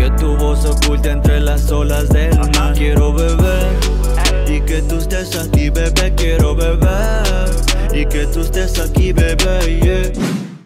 Que tu voz se oculte entre las olas del mar. Quiero beber y que tú estés aquí, bebé. Quiero beber y que tú estés aquí, bebé, yeah.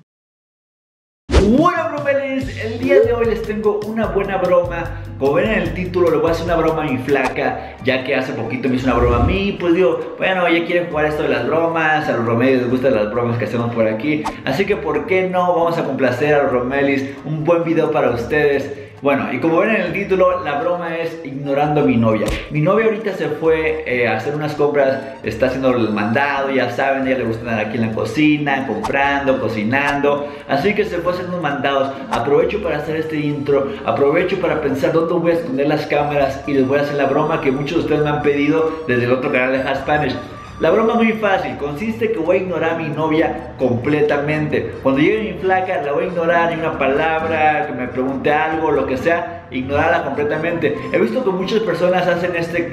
Bueno, bromelis, el día de hoy les tengo una buena broma. Como ven en el título, le voy a hacer una broma a mi flaca, ya que hace poquito me hizo una broma a mí. Pues digo, bueno, ella quiere jugar esto de las bromas. A los Romelios les gustan las bromas que hacemos por aquí, así que ¿por qué no vamos a complacer a los Romelis? Un buen video para ustedes. Bueno, y como ven en el título, la broma es ignorando a mi novia. Mi novia ahorita se fue a hacer unas compras, está haciendo el mandado, ya saben, a ella le gusta estar aquí en la cocina, comprando, cocinando. Así que se fue a hacer unos mandados. Aprovecho para hacer este intro, aprovecho para pensar dónde voy a esconder las cámaras y les voy a hacer la broma que muchos de ustedes me han pedido desde el otro canal de Hot Spanish. La broma es muy fácil, consiste que voy a ignorar a mi novia completamente. Cuando llegue mi flaca la voy a ignorar, ni una palabra, que me pregunte algo, lo que sea, ignorarla completamente. He visto que muchas personas hacen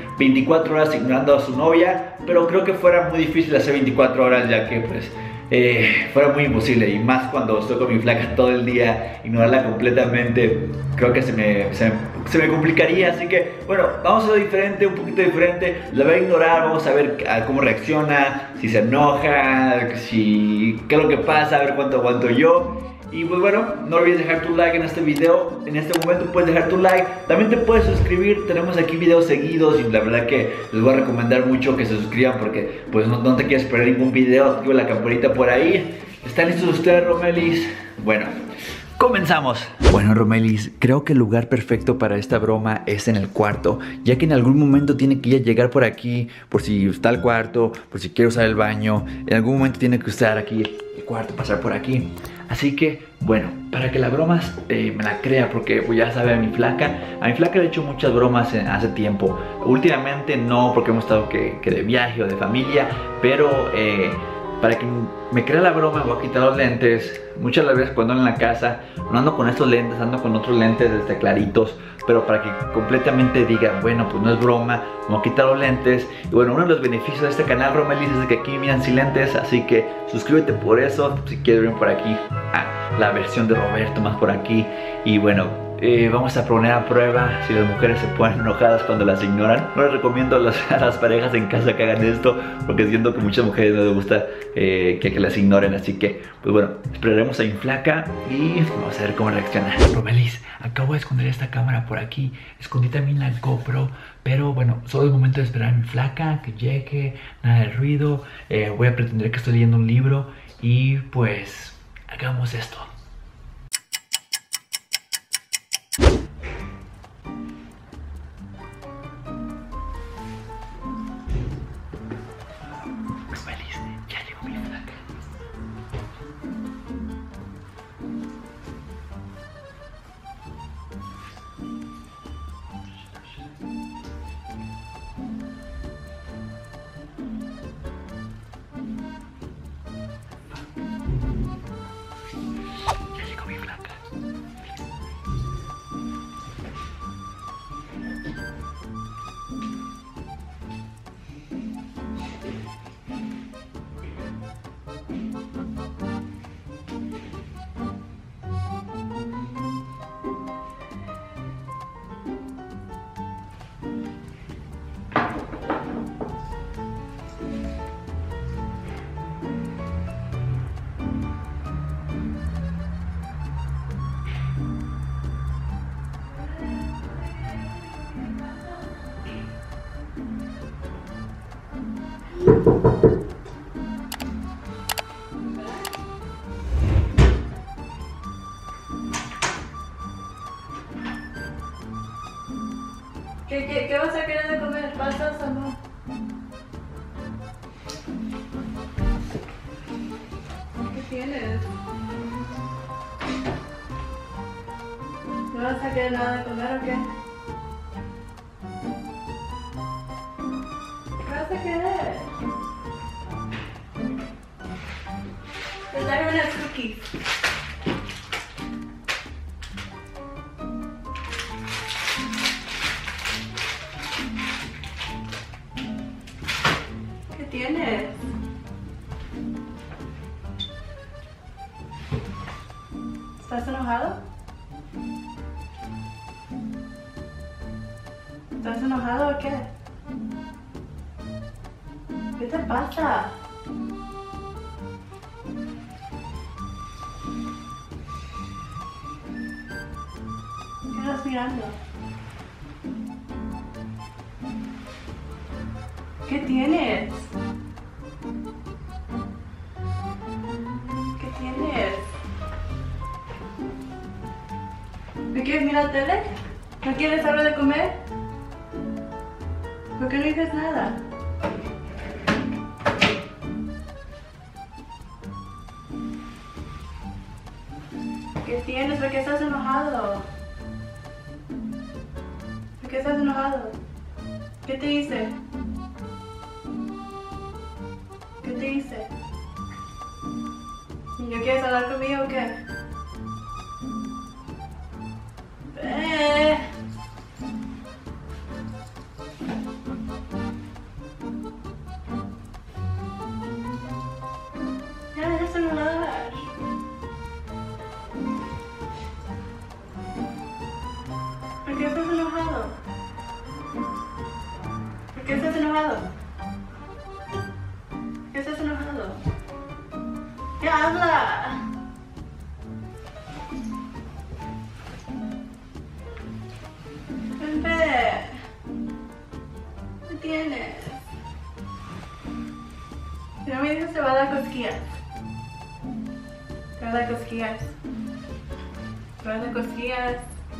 24 horas ignorando a su novia, pero creo que fuera muy difícil hacer 24 horas, ya que pues fuera muy imposible, y más cuando estoy con mi flaca todo el día, ignorarla completamente, creo que se me complicaría. Así que bueno, vamos a hacerlo diferente, un poquito diferente. La voy a ignorar, vamos a ver cómo reacciona, si se enoja, qué es lo que pasa, a ver cuánto aguanto yo. Y pues bueno, no olvides dejar tu like en este video. En este momento puedes dejar tu like. También te puedes suscribir. Tenemos aquí videos seguidos y la verdad que les voy a recomendar mucho que se suscriban, porque pues no te quieres perder ningún video. Activa la campanita por ahí. ¿Están listos ustedes, Romelis? Bueno, comenzamos. Bueno, Romelis, creo que el lugar perfecto para esta broma es en el cuarto, ya que en algún momento tiene que llegar por aquí, por si está el cuarto, por si quiere usar el baño. En algún momento tiene que usar aquí el cuarto, pasar por aquí. Así que, bueno, para que la broma me la crea, porque pues ya sabe a mi flaca le he hecho muchas bromas hace tiempo. Últimamente no, porque hemos estado que de viaje o de familia, pero para que me crea la broma voy a quitar los lentes. Muchas de las veces cuando ando en la casa no ando con estos lentes, ando con otros lentes claritos, pero para que completamente diga, bueno, pues no es broma, voy a quitar los lentes. Y bueno, uno de los beneficios de este canal, Romelis, es que aquí miran sin lentes, así que suscríbete por eso, si quieres ver por aquí la versión de Roberto más por aquí. Y bueno, vamos a poner a prueba si las mujeres se ponen enojadas cuando las ignoran. No les recomiendo a las parejas en casa que hagan esto, porque siento que muchas mujeres no les gusta que las ignoren. Así que, pues bueno, esperaremos a mi flaca y vamos a ver cómo reacciona. Romelis, acabo de esconder esta cámara por aquí. Escondí también la GoPro, pero bueno, solo es momento de esperar a mi flaca que llegue, nada de ruido. Voy a pretender que estoy leyendo un libro y pues hagamos esto. ¿Qué vas a querer de comer? ¿Pastas o no? ¿Qué tienes? ¿No vas a querer nada de comer o qué? ¿Qué vas a querer? Pues dame unas cookies. ¿Qué tienes? ¿Estás enojado? ¿Estás enojado o qué? ¿Qué te pasa? ¿Qué estás mirando? ¿Qué tienes? ¿Qué tienes? ¿No quieres mirar tele? ¿No quieres algo de comer? ¿Por qué no dices nada? ¿Qué tienes? ¿Por qué estás enojado? ¿Por qué estás enojado? ¿Qué te hice? ¿Qué te hice? ¿No quieres hablar conmigo o qué? Ya, deja de hablar. ¿Por qué estás enojado? ¿Por qué estás enojado? ¿Por qué estás enojado? ¡Ya habla! Bebé, ¿qué tienes? Si no me dices te va a dar cosquillas. Te va a dar cosquillas. Te va a dar cosquillas.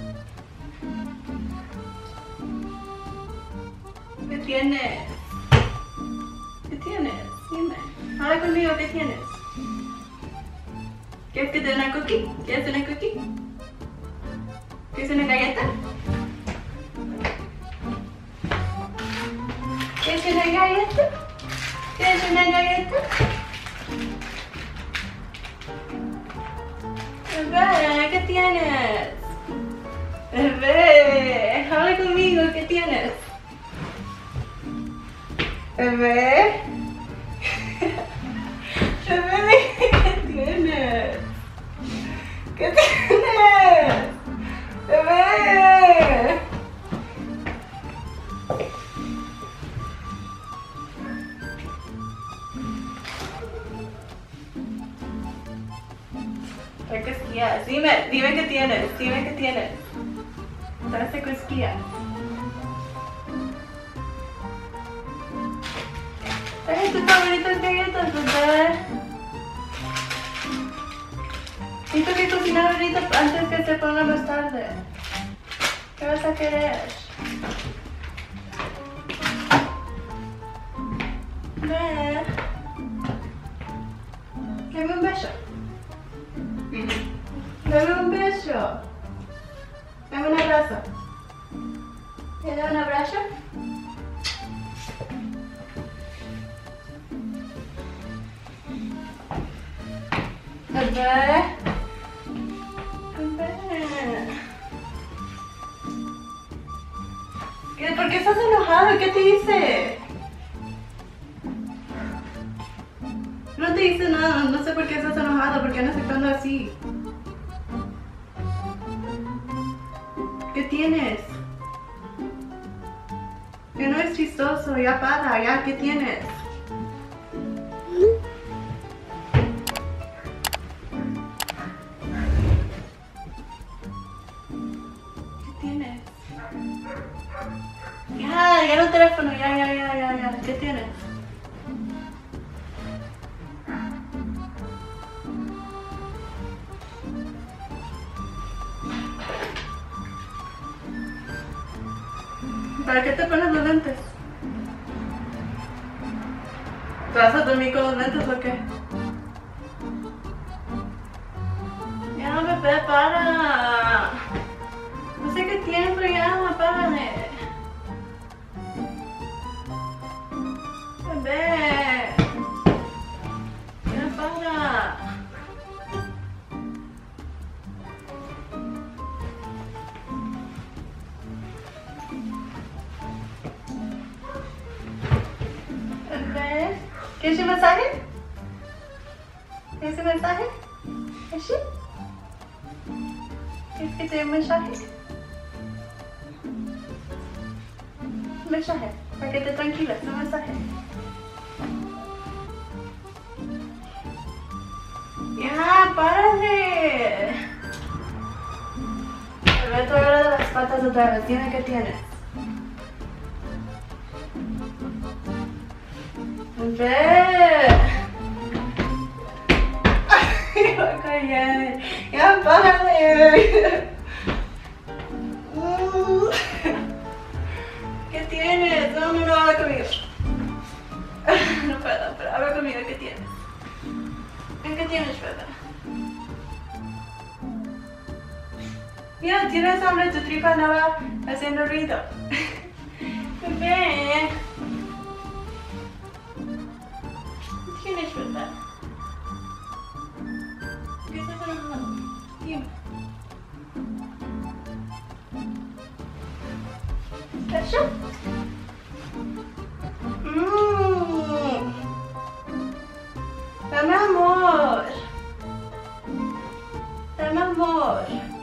¿Qué tienes? ¿Qué tienes? Dime. Habla conmigo, ¿qué tienes? ¿Quieres que te dé una cookie? ¿Quieres una cookie? ¿Quieres una galleta? ¿Quieres una galleta? ¿Quieres una galleta? Bebé, ¿qué tienes? Bebé, habla conmigo, ¿qué tienes? Bebé. Bebé, ¿qué tienes? ¿Qué tienes? Bebé. Hay cosquillas. Dime qué tienes. Dime qué tienes. Traes cosquillas. Ay, tus favoritas galletas, bebé. Tengo que cocinar ahorita antes que se ponga más tarde. ¿Qué vas a querer? Ve. Dame un beso. Dame un beso. Dame un abrazo. ¿Te doy un abrazo? Bebé. Bebé. ¿Por qué estás enojado? ¿Qué te hice? No te hice nada, no sé por qué estás enojado, por qué andas actuando así. ¿Qué tienes? Que no es chistoso, ya para, ya, ¿qué tienes? ¿Qué tienes? Ya el teléfono, ya. ¿Qué tienes? ¿Para qué te pones los lentes? ¿Te vas a dormir con los lentes o qué? Ya, bebé, para. No sé qué tienes, pero ya, párale. Bebé. Ya, para. Bebé. ¿Quieres un mensaje? ¿Quieres un mensaje? ¿Sí? ¿Quieres que te dé un mensaje? un mensaje. Para que te tranquiles, un mensaje. Ya, párale. Alberto, ahora de las patas otra vez. Dime qué tienes. Ve. Ay, voy a caer. Ya, párale. ¿Qué tienes? No, habla conmigo. No puedo, pero habla conmigo. ¿Qué tienes? ¿Qué tienes, Pepe? Mira, tienes hambre, tu tripa andaba haciendo ruido. Bebé. ¿Qué tienes, Pepe? ¿Qué estás enojado? Dime. ¿Eso? Dame amor. Dame amor.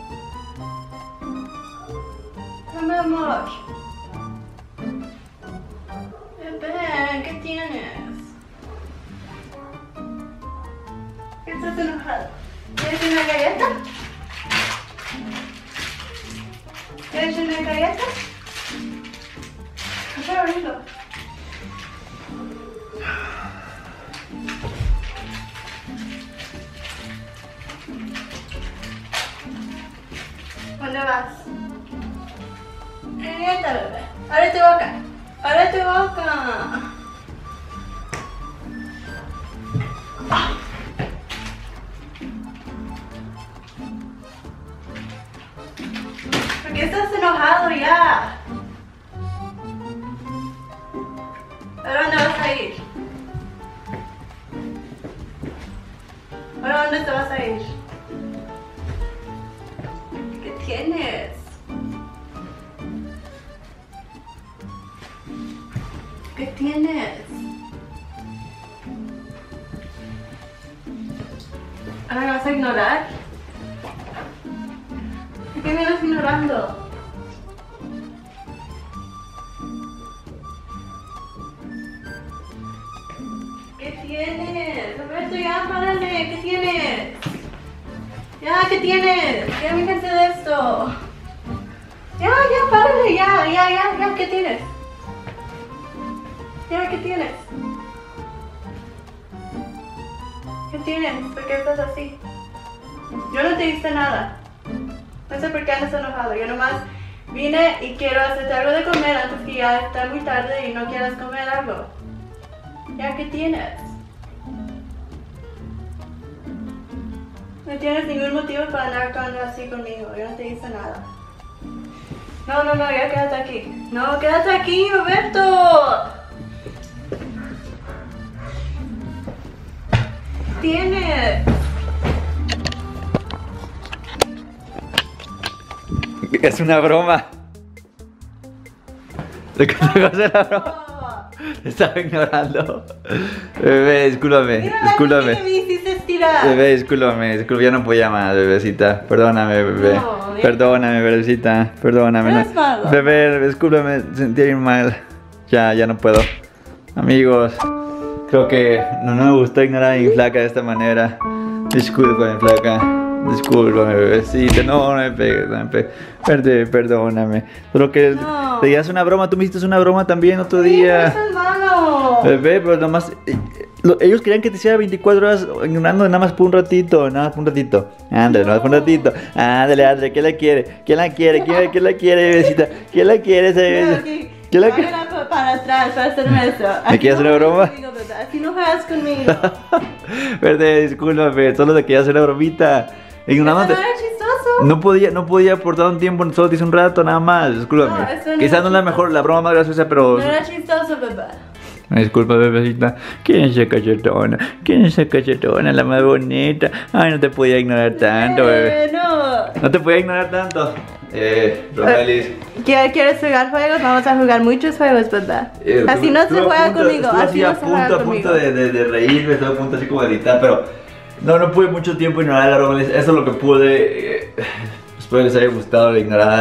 Dame amor. Bebé, ¿qué tienes? ¿Qué estás enojado? ¿Quieres una galleta? ¿Quieres una galleta? Voy a abrirlo. ¿Dónde vas? Galleta, bebé. Abre tu boca. Abre tu boca. ¿Por qué estás enojado ya? ¿Ahora dónde vas a ir? ¿Ahora dónde te vas a ir? ¿Qué tienes? ¿Qué tienes? ¿Ahora me vas a ignorar? ¿Por qué me estás ignorando? ¿Qué tienes? Roberto, ya, párale. ¿Qué tienes? Ya, ¿qué tienes? Ya me cansé de esto. Ya, párale. Ya. ¿Qué tienes? Ya, ¿qué tienes? ¿Qué tienes? ¿Por qué estás así? Yo no te hice nada. No sé por qué andas enojado. Yo nomás vine y quiero hacerte algo de comer antes que ya está muy tarde y no quieras comer algo. ¿Ya qué tienes? No tienes ningún motivo para andar actuando así conmigo. Yo no te hice nada. No, ya quédate aquí. No, quédate aquí, Roberto. Tienes. Es una broma. ¿De qué te vas a la broma? Te estaba ignorando. Bebé, discúlpame. Mira, me hiciste estirar. Bebé, discúlpame, ya no podía más, bebecita. Perdóname, bebé. No, perdóname, bebecita. Perdóname. No es malo. Bebé, discúlpame, sentí bien mal. Ya no puedo. Amigos, creo que no me gustó ignorar a mi flaca de esta manera. Discúlpame, flaca. Discúlpame, bebecita. No me pegues, perdóname. Solo que te digas una broma. Tú me hiciste una broma también otro día. No es malo. Bebé, pero nomás ellos querían que te hiciera 24 horas ignorando nada más por un ratito. Ándale, nada más por un ratito. Ándale, ¿quién la quiere? ¿Quién la quiere, bebecita? ¿Quién la quiere, bebecita? ¿Quién la quiere? Para atrás, para hacerme eso. ¿Me quieres hacer una broma? Así no juegas conmigo. Verde, discúlpame, solo te quería hacer una bromita. Ignorándote. Eso no era chistoso. No podía aportar un tiempo, solo te hice un rato nada más. Discúlpame. No, eso no Quizás no es la chistoso. mejor, la broma más graciosa, pero. No era chistoso, bebé. Disculpa, bebecita. ¿Quién es esa cachetona? La más bonita. Ay, no te podía ignorar tanto, bebé. No te podía ignorar tanto. Romelis. ¿Quieres jugar juegos? Vamos a jugar muchos juegos, ¿verdad? Así no se juega conmigo. Así no se juega conmigo. A punto de reírme, estaba a punto así como de gritar, pero no pude mucho tiempo ignorar a Romelis. Eso es lo que pude. Espero les haya gustado la ignorada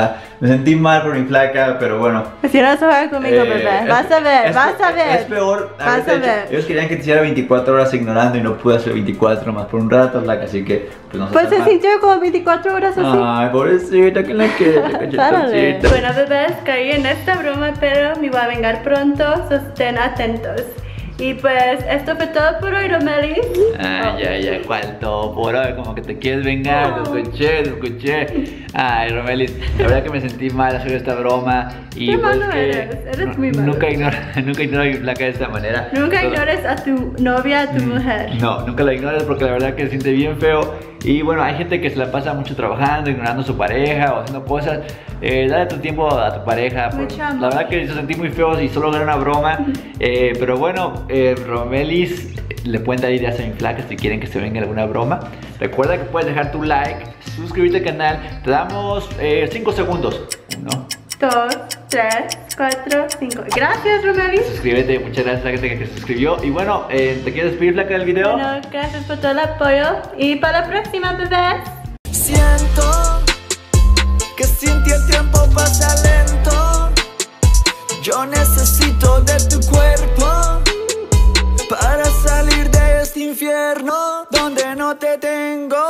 Me sentí mal por mi flaca, pero bueno. Si no vas a jugar conmigo, bebé. Vas a ver, vas a ver. Es peor. Vas a ver. Ellos querían que te hiciera 24 horas ignorando y no pude hacer 24 más por un rato, flaca, así que pues no sé. Pues se sintió como 24 horas así. Ay, pobrecita, que la quiere, Párale. Bueno, bebés, caí en esta broma, pero me voy a vengar pronto, so estén atentos. Y pues, esto fue todo por hoy, Romelis. Ya, ¿cuál todo por hoy? Como que te quieres vengar, lo escuché. Ay, Romelis, la verdad que me sentí mal hacer esta broma. Y qué pues malo eres muy malo. Nunca ignoro a mi flaca de esta manera. Nunca ignores a tu novia, a tu mujer. No, nunca la ignores porque la verdad que se siente bien feo. Y bueno, hay gente que se la pasa mucho trabajando, ignorando a su pareja o haciendo cosas. Dale tu tiempo a tu pareja. La verdad que se sentí muy feo y solo era una broma. Pero bueno, Romelis, le pueden dar ideas a mi flaca si quieren que se venga alguna broma. Recuerda que puedes dejar tu like, suscribirte al canal. Te damos 5 segundos. 1, 2, 3, 4, 5. Gracias, Romelis. Suscríbete, muchas gracias a la gente que se suscribió. Y bueno, ¿te quieres despedir, flaca, del video? Bueno, gracias por todo el apoyo. Y para la próxima, bebés. Siento que sin ti el tiempo pasa lento. Yo necesito de tu cuerpo para salir de este infierno donde no te tengo.